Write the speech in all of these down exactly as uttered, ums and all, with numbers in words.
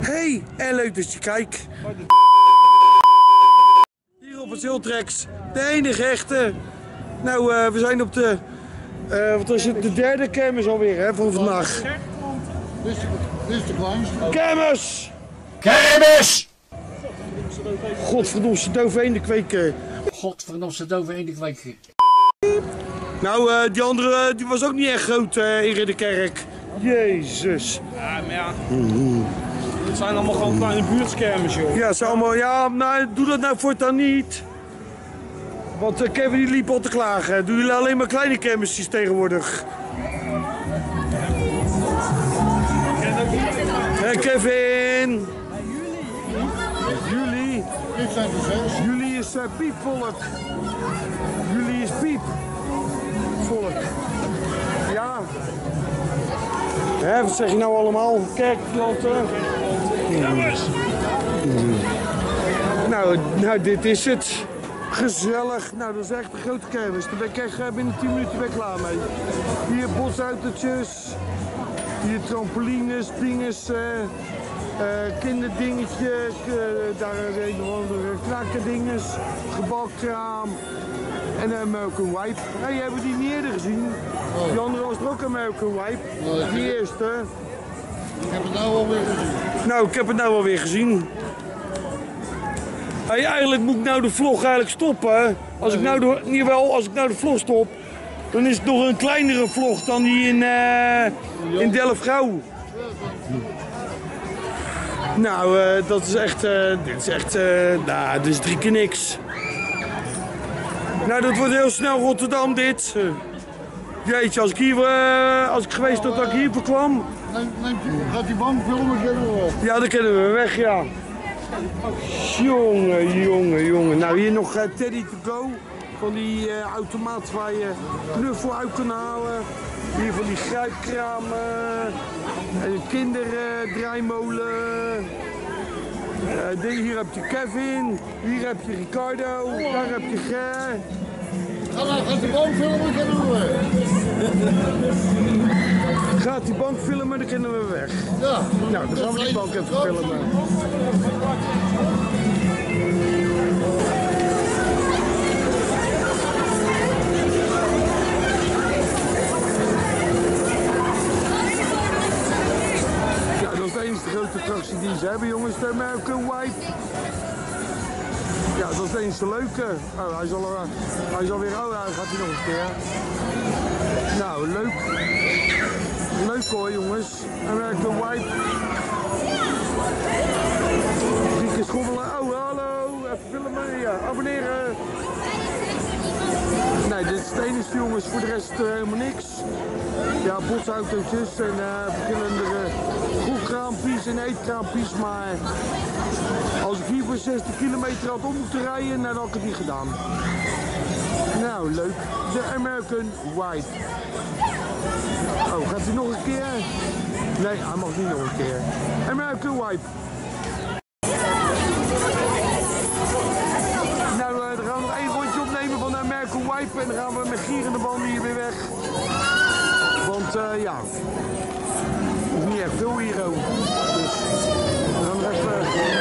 Hey, en leuk dat je kijkt. Hier op het Ziltrex, de enige echte. Nou, uh, we zijn op de, uh, wat was het, de derde kermis alweer hè, van vandaag. Dit is de, dit is de kleinste. Kermis! Kermis! Godverdomme, dove eenden kweken. Godverdomme, dove eenden kweken. Nou, uh, die andere die was ook niet echt groot uh, hier in de kerk. Jezus. Ja, maar ja. Het zijn allemaal gewoon kleine buurtskermis, joh. Ja, ze allemaal, ja, nou, doe dat nou voortaan niet. Want uh, Kevin die liep al te klagen. Doen jullie alleen maar kleine kermisjes tegenwoordig? Hé hey, Kevin! Jullie? Dit zijn de zes. Jullie is uh, piepvolk. Jullie is piep. Volk. Ja. Hè, wat zeg je nou allemaal? Kerkklanten. Jongens! Nou, nou, dit is het. Gezellig. Nou, dat is echt een grote kermis. Daar ben ik echt uh, binnen tien minuten ben ik klaar mee. Hier bosautootjes. Hier trampolines, dinges, uh, uh, kinderdingetje. Uh, daar een of andere krakkendinges. Gebalkraam. En een American Wipe. Hey, hebben we die niet eerder gezien? Oh. Die andere was er ook American Wipe. Oh, die eerste. Ik heb het nou alweer gezien. Nou, ik heb het nou alweer gezien. Hey, eigenlijk moet ik nou de vlog eigenlijk stoppen. Als ik nou de, niet wel, als ik nou de vlog stop, dan is het nog een kleinere vlog dan die in, uh, in Delft-Gouw. Nou, uh, dat is echt, uh, dit is echt, uh, nou, dit is drie keer niks. Nou, dat wordt heel snel Rotterdam dit. Uh, jeetje, als ik hier, uh, als ik geweest dat ik hier voor kwam. Neem, neem, gaat die bank filmen, kennen we wel. Ja, dan kennen we weg, ja. Jongen, jongen, jongen. Nou, hier nog uh, Teddy to go. Van die uh, automaat waar je knuffel uit kan halen. Hier van die grijpkramen. En een kinderdraaimolen. Uh, hier heb je Kevin. Hier heb je Ricardo. Daar heb je Ger. Ga nou, gaat die bank filmen, kennen we wel. Gaat die bank filmen, dan kennen we weg. Ja. Nou, dan gaan we die bank even filmen. Ja, dat is de enige grote attractie die ze hebben, jongens. De American Wipe. Ja, dat is de enige leuke. Oh, hij is, al, uh, hij is alweer oud, hij gaat hij nog een keer. Nou, leuk. Leuk hoor, jongens. American Wipe. Drie keer schommelen. Oh, hallo. Even filmen. Ja, abonneren. Nee, dit is het enige, jongens. Voor de rest uh, helemaal niks. Ja, botsautootjes en uh, verschillende uh, groepkraampjes en eetkraampjes. Maar als ik hier voor zestig kilometer had om moeten rijden, dan had ik het niet gedaan. Nou, leuk. De American Wipe. Oh, gaat hij nog een keer? Nee, hij mag niet nog een keer. American Wipe. Nou, uh, dan gaan we nog één rondje opnemen van de American Wipe en dan gaan we met gierende banden hier weer weg. Want uh, ja, het is niet echt veel hier ook. Dus we gaan nog even...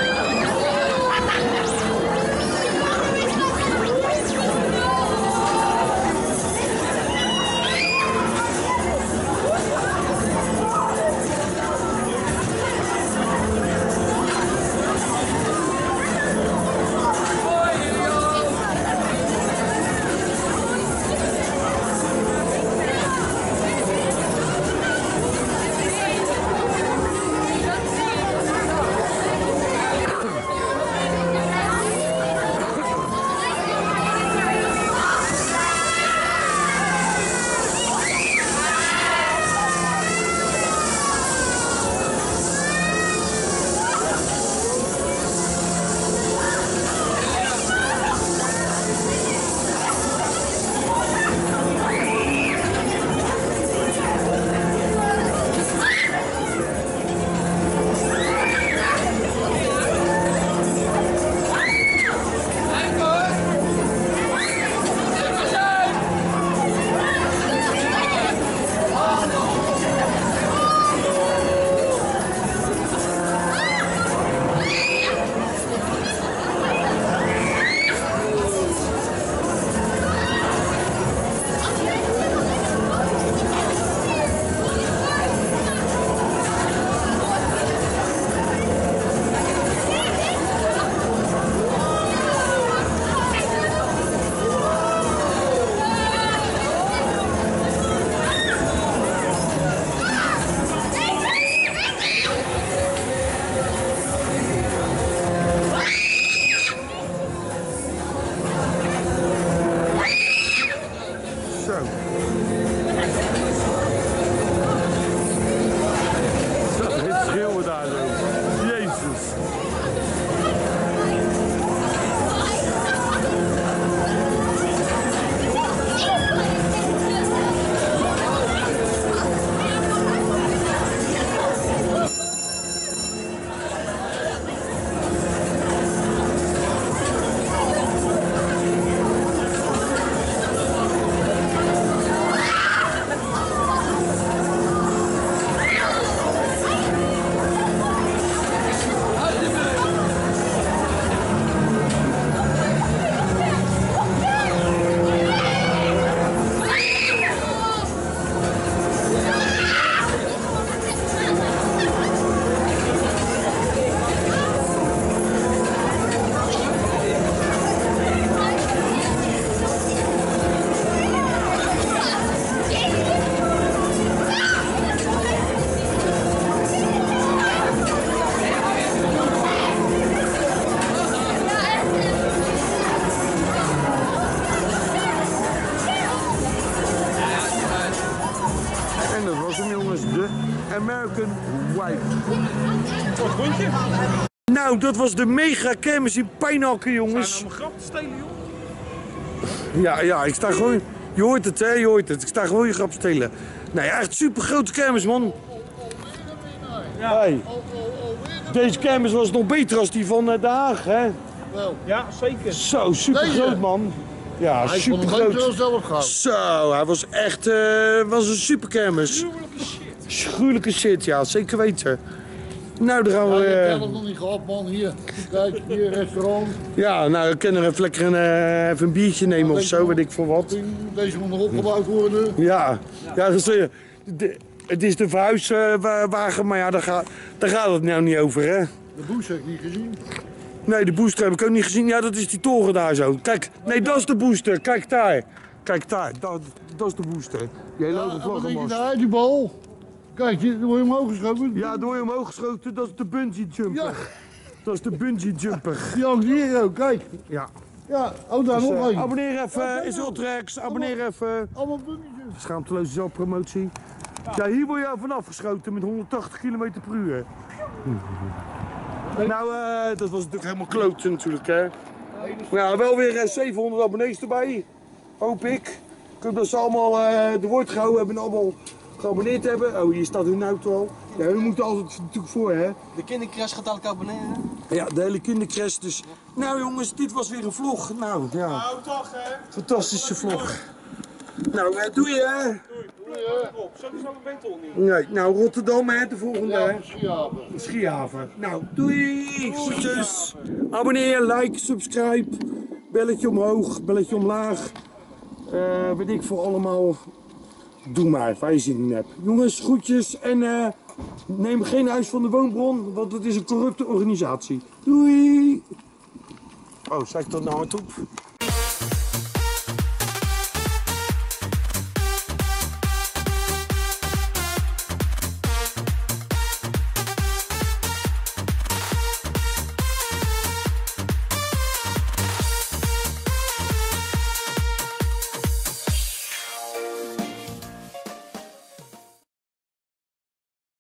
American Wife. Wat vond je? Nou, dat was de mega kermis in Pijnakker, jongens. Zijn nou mijn grap te stelen, joh? Ja, ja, ik sta gewoon... Je hoort het, hè, je hoort het. Ik sta gewoon je grap te stelen. Nee, echt super grote kermis, man. Ja. Hey. Deze kermis was nog beter als die van uh, Den Haag, hè? Wel. Ja, zeker. Zo, super Deze? groot, man. Ja, Hij vond super hem beter groot. dan zelf gaan. Zo, hij was echt uh, was een super kermis. Gruwelijke shit. Schuwelijke shit, ja, zeker weten. Nou, dan gaan Ja, we... ik heb Uh, het nog niet gehad, man. Hier, kijk, hier, restaurant. ja, nou, we kunnen even lekker een, uh, even een biertje nemen of zo, weet ik veel wat. Deze moet nog opgebouwd worden. Ja, ja, dat is, uh, de, het is de verhuiswagen, maar ja, daar, gaat daar gaat het nou niet over, hè? De boost heb ik niet gezien. Nee, de booster heb ik ook niet gezien. Ja, dat is die toren daar zo. Kijk, nee, dat is de booster. Kijk daar. Kijk daar, dat, dat is de booster. Die hele hoge Ja, wat denk je vlaggenmast. daar, die bal? Kijk, hier word je omhoog geschoten. Ja, door je omhoog geschoten, dat is de bungee jumper. Ja. Dat is de bungee jumper. Die hangt hier ook, kijk. Ja. Ja, oh daar Dus, nog uh, één. abonneer even, is Ultrex. Abonneer even. Allemaal bungetjes. Schaamteloze zelfpromotie. Ja, hier word je vanaf geschoten met honderdtachtig kilometer per uur. Nou, uh, dat was natuurlijk helemaal kloten natuurlijk, hè. Maar ja, wel weer uh, zevenhonderd abonnees erbij. Hoop ik. Ik hoop dat ze allemaal uh, de woord gehouden hebben en allemaal geabonneerd hebben. Oh, hier staat hun auto al. Ja, we moeten altijd natuurlijk voor, hè. De kindercrash gaat elke abonneren. Ja, de hele kindercrash dus. Nou jongens, dit was weer een vlog. Nou, ja. Nou, toch, hè? Fantastische vlog. Nou, uh, doe je, hè. Op, sowieso een betel niet. Nee, nou, Rotterdam, hè, de volgende, hè. Ja, Schiapen. Schiehaven. Nou, doei! Groetjes! Abonneer, like, subscribe. Belletje omhoog, belletje omlaag. Uh, weet ik voor allemaal. Doe maar, waar je zin in hebt. Jongens, groetjes en uh, neem geen huis van de woonbron, want het is een corrupte organisatie. Doei! Oh, zeg ik dat nou hardop?